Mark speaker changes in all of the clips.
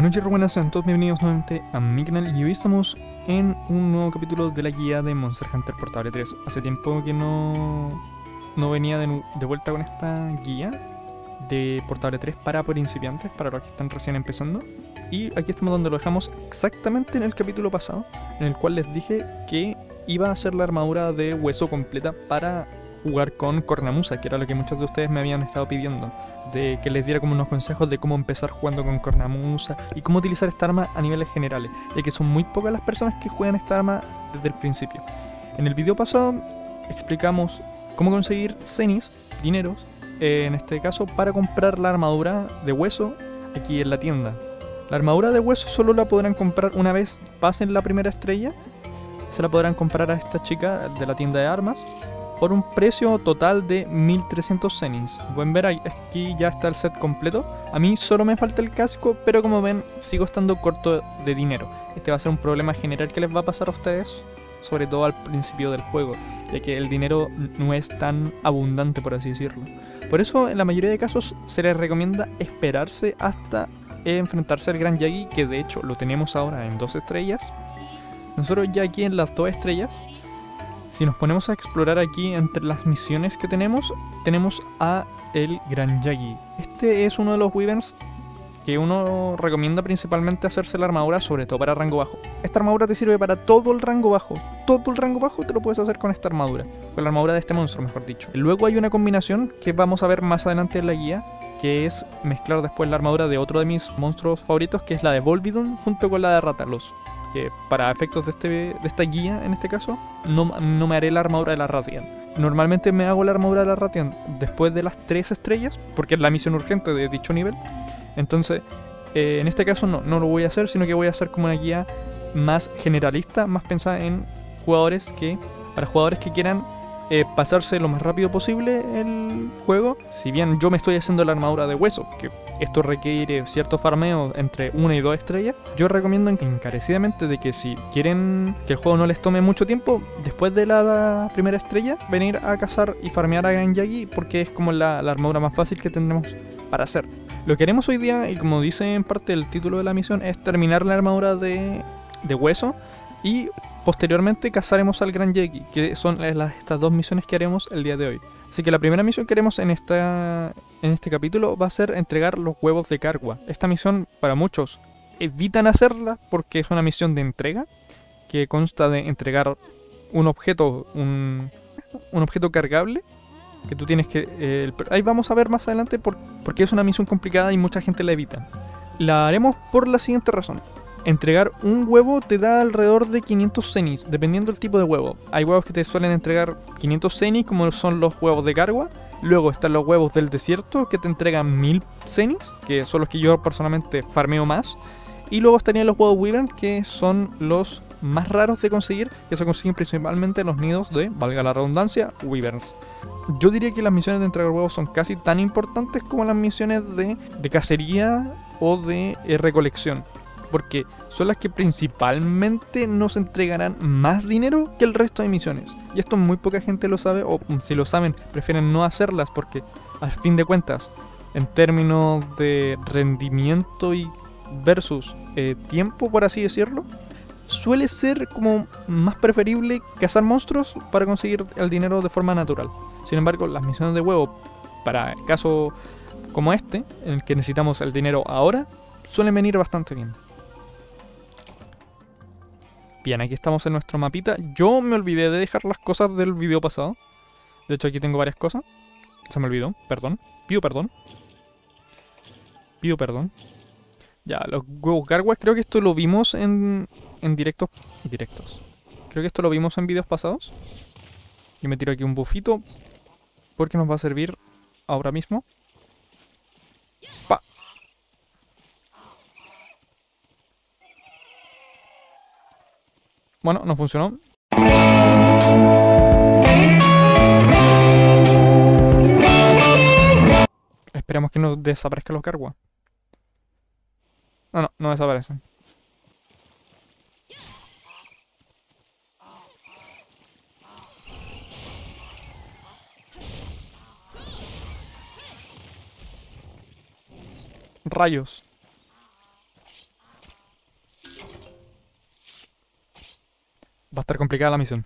Speaker 1: Buenas noches, buenas, sean todos bienvenidos nuevamente a mi canal y hoy estamos en un nuevo capítulo de la guía de Monster Hunter Portable 3. Hace tiempo que no venía de vuelta con esta guía de Portable 3 para principiantes, para los que están recién empezando. Y aquí estamos donde lo dejamos exactamente en el capítulo pasado, en el cual les dije que iba a hacer la armadura de hueso completa para jugar con Cornamusa, que era lo que muchos de ustedes me habían estado pidiendo, de que les diera como unos consejos de cómo empezar jugando con Cornamusa y cómo utilizar esta arma a niveles generales, ya que son muy pocas las personas que juegan esta arma desde el principio. En el video pasado explicamos cómo conseguir cenis, dineros, en este caso para comprar la armadura de hueso aquí en la tienda. La armadura de hueso solo la podrán comprar una vez pasen la primera estrella. Se la podrán comprar a esta chica de la tienda de armas por un precio total de 1300 cenis. Pueden ver aquí ya está el set completo. A mí solo me falta el casco, pero como ven sigo estando corto de dinero. Este va a ser un problema general que les va a pasar a ustedes, sobre todo al principio del juego, ya que el dinero no es tan abundante, por así decirlo. Por eso en la mayoría de casos se les recomienda esperarse hasta enfrentarse al Gran Yagi, que de hecho lo tenemos ahora en 2 estrellas. Nosotros ya aquí en las 2 estrellas, si nos ponemos a explorar aquí entre las misiones que tenemos a el Gran Yagi. Este es uno de los wyverns que uno recomienda principalmente hacerse la armadura, sobre todo para rango bajo. Esta armadura te sirve para todo el rango bajo. Todo el rango bajo te lo puedes hacer con esta armadura, con la armadura de este monstruo, mejor dicho. Luego hay una combinación que vamos a ver más adelante en la guía, que es mezclar después la armadura de otro de mis monstruos favoritos, que es la de Volvidon, junto con la de Rathalos, que para efectos de esta guía, en este caso, no me haré la armadura de la Radiant. Normalmente me hago la armadura de la Radiant después de las 3 estrellas, porque es la misión urgente de dicho nivel. Entonces, en este caso no lo voy a hacer, sino que voy a hacer como una guía más generalista, más pensada en para jugadores que quieran pasarse lo más rápido posible el juego. Si bien yo me estoy haciendo la armadura de hueso, que esto requiere cierto farmeo entre 1 y 2 estrellas, yo recomiendo encarecidamente de que si quieren que el juego no les tome mucho tiempo, después de la primera estrella, venir a cazar y farmear a Gran Yagi, porque es como la armadura más fácil que tendremos para hacer. Lo que haremos hoy día, y como dice en parte el título de la misión, es terminar la armadura de hueso y posteriormente cazaremos al Gran Yagi, que son estas 2 misiones que haremos el día de hoy. Así que la primera misión que haremos en este capítulo va a ser entregar los huevos de Cargua. Esta misión para muchos evitan hacerla porque es una misión de entrega que consta de entregar un objeto cargable que tú tienes que... ahí vamos a ver más adelante porque es una misión complicada y mucha gente la evita. La haremos por la siguiente razón. Entregar un huevo te da alrededor de 500 cenis, dependiendo del tipo de huevo. Hay huevos que te suelen entregar 500 cenis, como son los huevos de Cargua. Luego están los huevos del desierto, que te entregan 1000 cenis, que son los que yo personalmente farmeo más. Y luego estarían los huevos Wyvern, que son los más raros de conseguir, que se consiguen principalmente en los nidos de, valga la redundancia, Wyverns. Yo diría que las misiones de entregar huevos son casi tan importantes como las misiones de cacería o de recolección, porque son las que principalmente nos entregarán más dinero que el resto de misiones. Y esto muy poca gente lo sabe, o si lo saben, prefieren no hacerlas, porque al fin de cuentas, en términos de rendimiento y versus tiempo, por así decirlo, suele ser como más preferible cazar monstruos para conseguir el dinero de forma natural. Sin embargo, las misiones de huevo, para el caso como este, en el que necesitamos el dinero ahora, suelen venir bastante bien. Bien, aquí estamos en nuestro mapita. Yo me olvidé de dejar las cosas del video pasado. De hecho, aquí tengo varias cosas. Se me olvidó, perdón. Pido perdón. Pido perdón. Ya, los huevos garguas, creo que esto lo vimos en directos. Creo que esto lo vimos en videos pasados. Yo me tiro aquí un bufito, porque nos va a servir ahora mismo. ¡Pa! Bueno, no funcionó. Esperemos que no desaparezcan los carguas. No desaparecen. Rayos. a estar complicada la misión.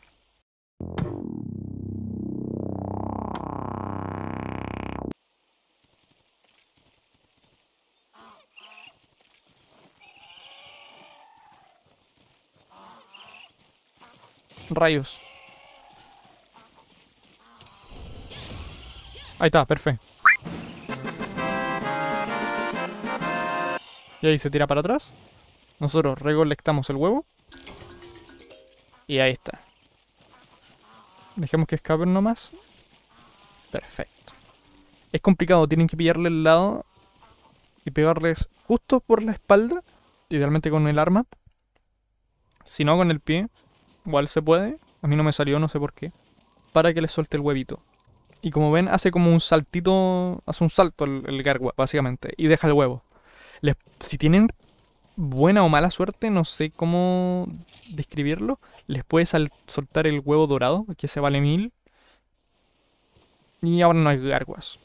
Speaker 1: Rayos. Ahí está, perfecto. Y ahí se tira para atrás. Nosotros recolectamos el huevo. Y ahí está. Dejemos que escapen nomás. Perfecto. Es complicado, tienen que pillarle el lado y pegarles justo por la espalda. Idealmente con el arma. Si no, con el pie. Igual se puede. A mí no me salió, no sé por qué. Para que les suelte el huevito. Y como ven, hace como un saltito. Hace un salto el gargua, básicamente. Y deja el huevo. Si tienen buena o mala suerte, no sé cómo describirlo, les puede soltar el huevo dorado, que se vale 1000. Y ahora no hay garguas.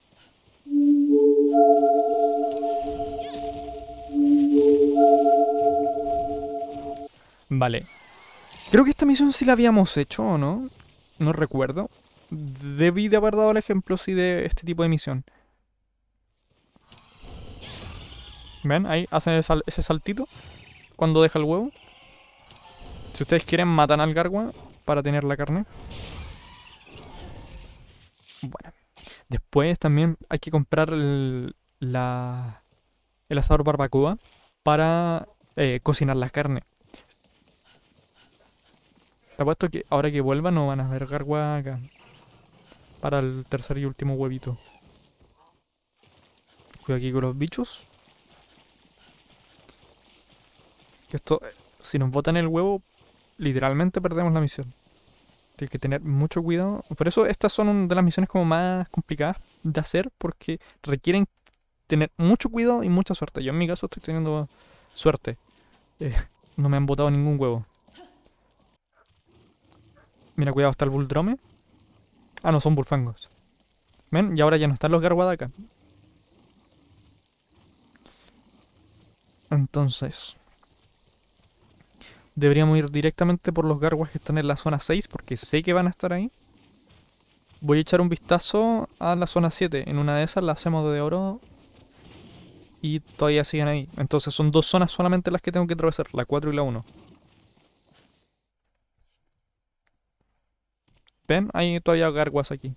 Speaker 1: Vale. Creo que esta misión sí la habíamos hecho, ¿o no? No recuerdo. Debí de haber dado el ejemplo, sí, de este tipo de misión. ¿Ven? Ahí hacen ese saltito cuando deja el huevo. Si ustedes quieren, matan al gargua para tener la carne. Bueno. Después también hay que comprar el asador barbacoa para cocinar la carne. Te apuesto que ahora que vuelva no van a ver gargua acá. Para el tercer y último huevito. Cuidado aquí con los bichos. Que esto, si nos botan el huevo, literalmente perdemos la misión. Tienes que tener mucho cuidado. Por eso estas son una de las misiones como más complicadas de hacer. Porque requieren tener mucho cuidado y mucha suerte. Yo en mi caso estoy teniendo suerte. No me han botado ningún huevo. Mira, cuidado, está el bulldrome. Ah, no, son bullfangos. ¿Ven? Y ahora ya no están los garguadacas. Entonces, deberíamos ir directamente por los garguas que están en la zona 6, porque sé que van a estar ahí. Voy a echar un vistazo a la zona 7. En una de esas la hacemos de oro y todavía siguen ahí. Entonces son dos zonas solamente las que tengo que atravesar, la 4 y la 1. ¿Ven? Hay todavía garguas aquí.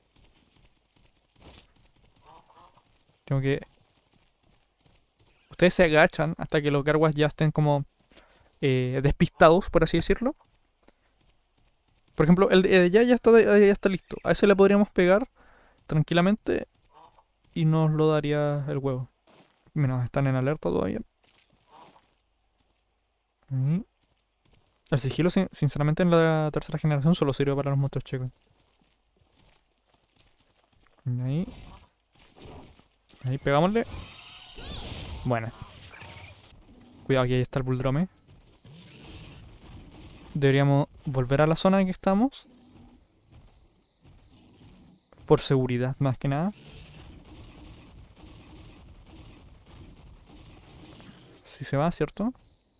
Speaker 1: Tengo que... Ustedes se agachan hasta que los garguas ya estén como despistados, por así decirlo. Por ejemplo, el de allá ya está listo. A ese le podríamos pegar tranquilamente y nos lo daría el huevo. Mira, están en alerta todavía. Ahí. El sigilo, sinceramente, en la tercera generación solo sirve para los monstruos chicos. Ahí. Ahí, pegámosle. Bueno. Cuidado, que ahí está el bulldrome. Deberíamos volver a la zona en que estamos. Por seguridad, más que nada. Si se va, ¿cierto?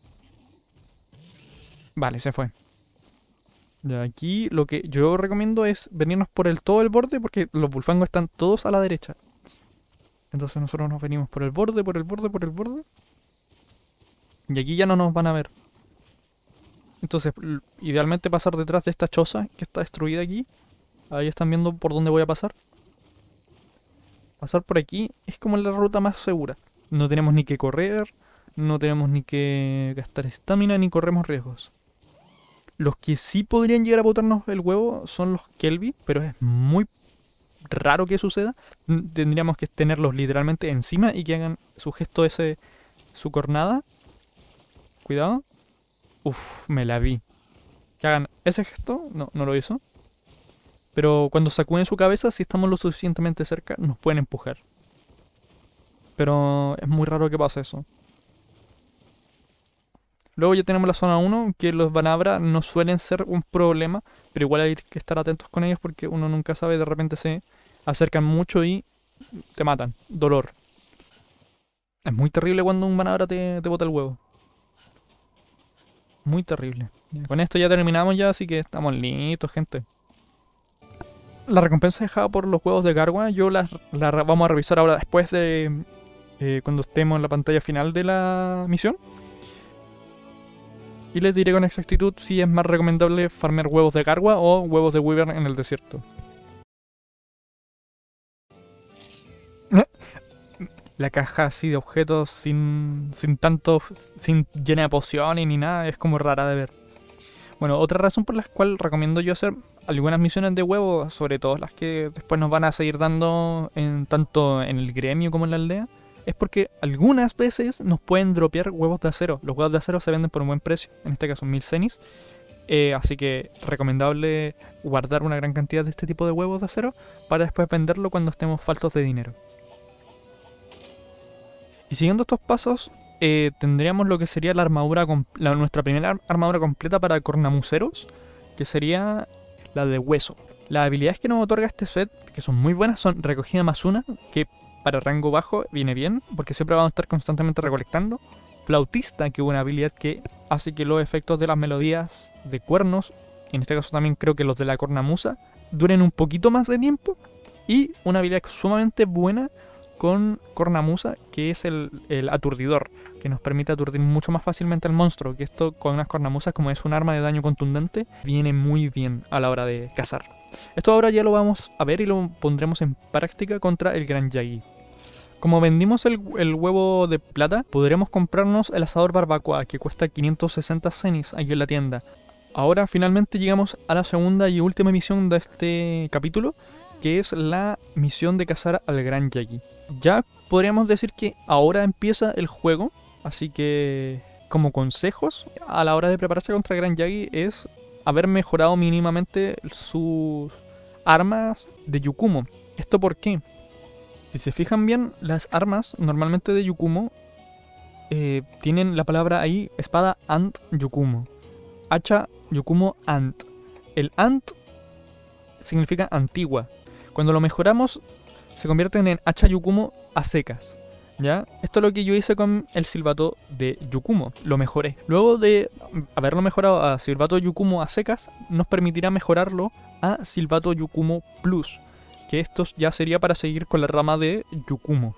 Speaker 1: Vale, se fue. De aquí lo que yo recomiendo es venirnos por todo el borde porque los bullfangos están todos a la derecha. Entonces nosotros nos venimos por el borde, por el borde, por el borde. Y aquí ya no nos van a ver. Entonces, idealmente pasar detrás de esta choza que está destruida aquí. Ahí están viendo por dónde voy a pasar. Pasar por aquí es como la ruta más segura. No tenemos ni que correr, no tenemos ni que gastar estamina, ni corremos riesgos. Los que sí podrían llegar a botarnos el huevo son los Kelby, pero es muy raro que suceda. Tendríamos que tenerlos literalmente encima y que hagan su gesto ese, su cornada. Cuidado. Uf, me la vi. Que hagan ese gesto, no, no lo hizo. Pero cuando sacuden su cabeza, si estamos lo suficientemente cerca, nos pueden empujar. Pero es muy raro que pase eso. Luego ya tenemos la zona 1, que los Banabra no suelen ser un problema, pero igual hay que estar atentos con ellos porque uno nunca sabe, de repente se acercan mucho y te matan. Dolor. Es muy terrible cuando un Banabra te bota el huevo. Muy terrible. Ya, con esto ya terminamos ya, así que estamos listos, gente. La recompensa dejada por los huevos de Gargua, yo vamos a revisar ahora después de cuando estemos en la pantalla final de la misión. Y les diré con exactitud si es más recomendable farmear huevos de Gargua o huevos de Wyvern en el desierto. La caja así de objetos sin llena de pociones ni nada, es como rara de ver. Bueno, otra razón por la cual recomiendo yo hacer algunas misiones de huevo, sobre todo las que después nos van a seguir dando tanto en el gremio como en la aldea, es porque algunas veces nos pueden dropear huevos de acero. Los huevos de acero se venden por un buen precio, en este caso 1000 cenis. Así que recomendable guardar una gran cantidad de este tipo de huevos de acero para después venderlo cuando estemos faltos de dinero. Y siguiendo estos pasos, tendríamos lo que sería la armadura, nuestra primera armadura completa para cornamuseros, que sería la de hueso. Las habilidades que nos otorga este set, que son muy buenas, son recogida más una, que para rango bajo viene bien, porque siempre vamos a estar constantemente recolectando. Flautista, que es una habilidad que hace que los efectos de las melodías de cuernos, en este caso también creo que los de la cornamusa, duren un poquito más de tiempo. Y una habilidad sumamente buena con cornamusa, que es el aturdidor, que nos permite aturdir mucho más fácilmente al monstruo, que esto con unas cornamusas, como es un arma de daño contundente, viene muy bien a la hora de cazar. Esto ahora ya lo vamos a ver y lo pondremos en práctica contra el Gran Yagi. Como vendimos el huevo de plata, podremos comprarnos el asador barbacoa, que cuesta 560 cenis aquí en la tienda. Ahora finalmente llegamos a la segunda y última misión de este capítulo, que es la misión de cazar al Gran Yagi. Ya podríamos decir que ahora empieza el juego, así que como consejos a la hora de prepararse contra el Gran Yagi es haber mejorado mínimamente sus armas de Yukumo. ¿Esto por qué? Si se fijan bien, las armas normalmente de Yukumo tienen la palabra ahí, espada Ant Yukumo, hacha Yukumo Ant. El Ant significa antigua. Cuando lo mejoramos, se convierten en hacha Yukumo a secas. ¿Ya? Esto es lo que yo hice con el silbato de Yukumo. Lo mejoré. Luego de haberlo mejorado a silbato Yukumo a secas, nos permitirá mejorarlo a silbato Yukumo Plus. Que esto ya sería para seguir con la rama de Yukumo.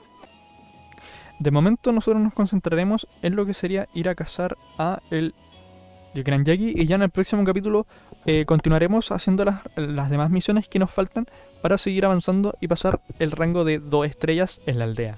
Speaker 1: De momento nosotros nos concentraremos en lo que sería ir a cazar a el Gran Yagi. Y ya en el próximo capítulo continuaremos haciendo las demás misiones que nos faltan para seguir avanzando y pasar el rango de 2 estrellas en la aldea.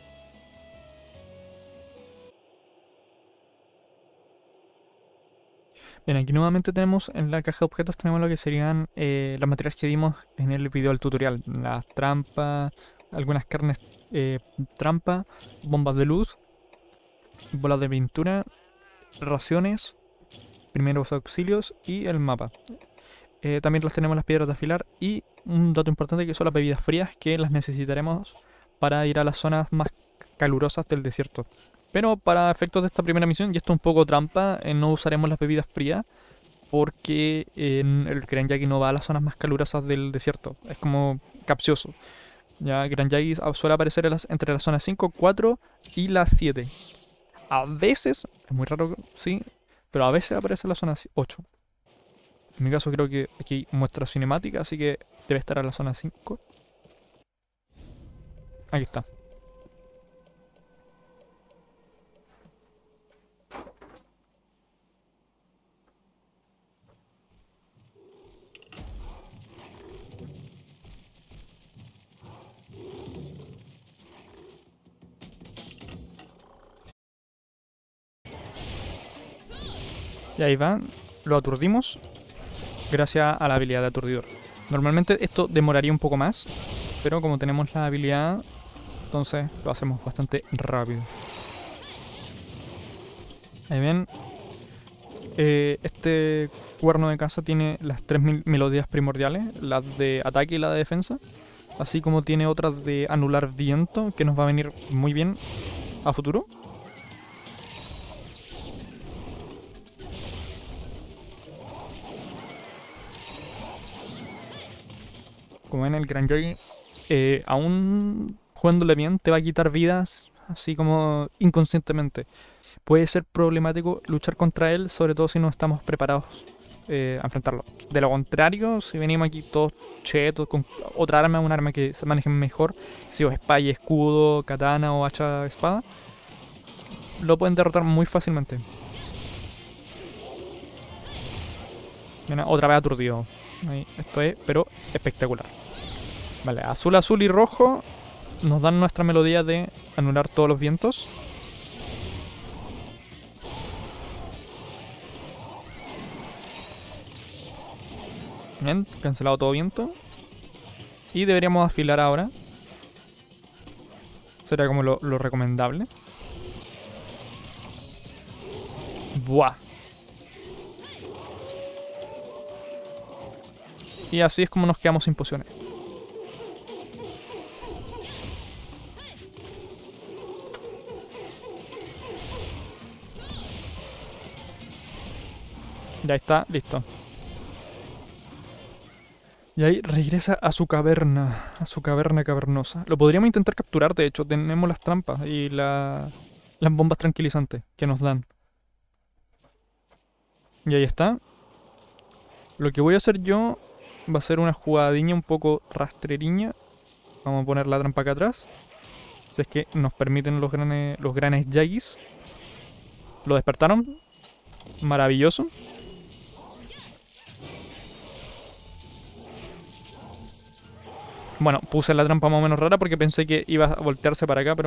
Speaker 1: Bien, aquí nuevamente tenemos en la caja de objetos tenemos lo que serían los materiales que dimos en el video del tutorial. Las trampas, algunas carnes trampa, bombas de luz, bolas de pintura, raciones, primeros auxilios y el mapa. También los tenemos las piedras de afilar y un dato importante que son las bebidas frías que las necesitaremos para ir a las zonas más calurosas del desierto. Pero para efectos de esta primera misión, y esto es un poco trampa, no usaremos las bebidas frías porque el Gran Yagi no va a las zonas más calurosas del desierto. Es como capcioso. Ya Gran Yagi suele aparecer entre las zonas 5, 4 y las 7. A veces, es muy raro, sí, pero a veces aparece en la zona 8. En mi caso creo que aquí muestra cinemática, así que debe estar en la zona 5. Aquí está. Y ahí va, lo aturdimos gracias a la habilidad de aturdidor. Normalmente esto demoraría un poco más, pero como tenemos la habilidad, entonces lo hacemos bastante rápido. Ahí ven, este cuerno de caza tiene las 3 melodías primordiales, la de ataque y la de defensa, así como tiene otras de anular viento, que nos va a venir muy bien a futuro. Como ven, el Gran Yagi, aún jugándole bien, te va a quitar vidas así como inconscientemente. Puede ser problemático luchar contra él, sobre todo si no estamos preparados a enfrentarlo. De lo contrario, si venimos aquí todos chetos con otra arma, un arma que se maneje mejor, si o espada y escudo, katana o hacha espada, lo pueden derrotar muy fácilmente. Mira, otra vez aturdido. Ahí, esto es, pero espectacular. Vale, azul, azul y rojo nos dan nuestra melodía de anular todos los vientos. Bien, cancelado todo viento. Y deberíamos afilar ahora. Sería como lo recomendable. Buah. Y así es como nos quedamos sin pociones. Ya está, listo. Y ahí regresa a su caverna cavernosa. Lo podríamos intentar capturar, de hecho, tenemos las trampas y las bombas tranquilizantes que nos dan. Y ahí está. Lo que voy a hacer yo va a ser una jugadinha un poco rastreriña. Vamos a poner la trampa acá atrás. Si es que nos permiten los granes Yagis. Lo despertaron. Maravilloso. Bueno, puse la trampa más o menos rara porque pensé que iba a voltearse para acá, pero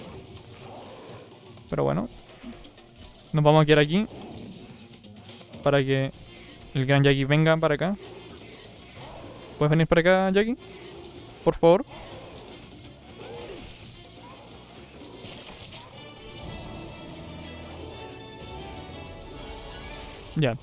Speaker 1: bueno. Nos vamos a quedar aquí para que el gran Yagi venga para acá. ¿Puedes venir para acá, Yagi? Por favor. Ya.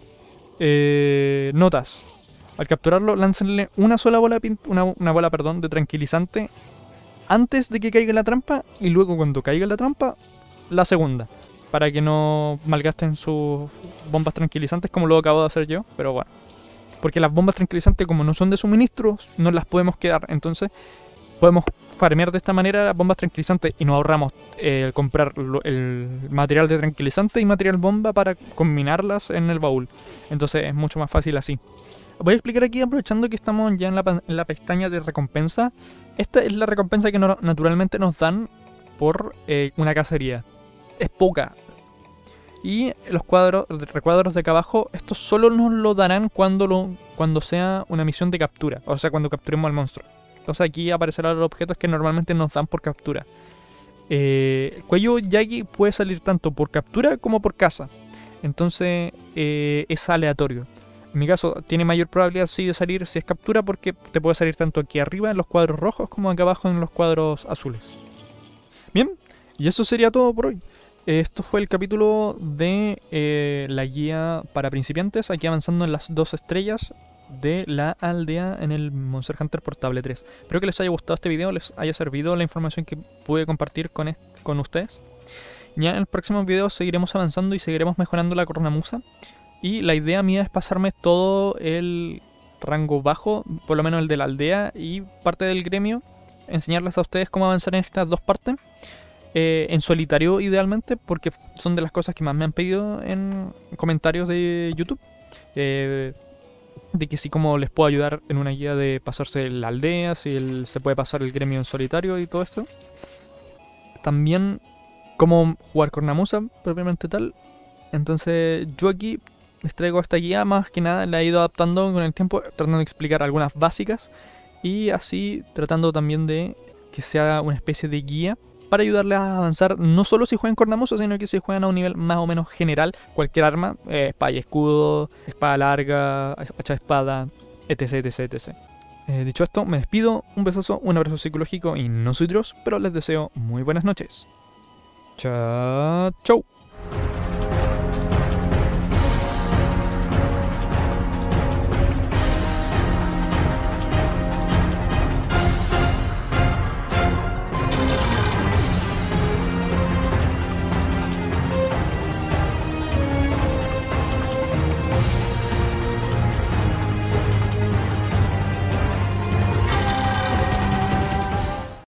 Speaker 1: Notas. Al capturarlo, láncenle una sola bola, una bola, perdón, de tranquilizante antes de que caiga la trampa y luego cuando caiga la trampa, la segunda. Para que no malgasten sus bombas tranquilizantes como lo acabo de hacer yo, pero bueno. Porque las bombas tranquilizantes, como no son de suministros, no las podemos quedar. Entonces, podemos farmear de esta manera las bombas tranquilizantes y nos ahorramos comprar el material de tranquilizante y material bomba para combinarlas en el baúl. Entonces, es mucho más fácil así. Voy a explicar aquí, aprovechando que estamos ya en la pestaña de recompensa. Esta es la recompensa que naturalmente nos dan por una cacería. Es poca. Y los recuadros de acá abajo, estos solo nos lo darán cuando sea una misión de captura. O sea, cuando capturemos al monstruo. Entonces aquí aparecerán los objetos que normalmente nos dan por captura. Cuello Yagi puede salir tanto por captura como por caza. Entonces es aleatorio. En mi caso, tiene mayor probabilidad sí de salir si es captura porque te puede salir tanto aquí arriba en los cuadros rojos como acá abajo en los cuadros azules. Bien, y eso sería todo por hoy. Esto fue el capítulo de la guía para principiantes, aquí avanzando en las 2 estrellas de la aldea en el Monster Hunter Portable 3. Espero que les haya gustado este video, les haya servido la información que pude compartir con ustedes. Ya en el próximo video seguiremos avanzando y seguiremos mejorando la cornamusa. Y la idea mía es pasarme todo el rango bajo, por lo menos el de la aldea y parte del gremio, enseñarles a ustedes cómo avanzar en estas dos partes, en solitario idealmente, porque son de las cosas que más me han pedido en comentarios de YouTube, de que sí, como les puedo ayudar en una guía de pasarse la aldea, si se puede pasar el gremio en solitario y todo esto. También cómo jugar cornamusa propiamente tal. Entonces yo aquí les traigo esta guía, más que nada la he ido adaptando con el tiempo, tratando de explicar algunas básicas y así tratando también de que sea una especie de guía para ayudarles a avanzar, no solo si juegan cornamusa, sino que si juegan a un nivel más o menos general, cualquier arma, espada y escudo, espada larga, hacha de espada, etc, etc, etc. Dicho esto, me despido, un besazo, un abrazo psicológico y no soy Dios, pero les deseo muy buenas noches. Chao, chau.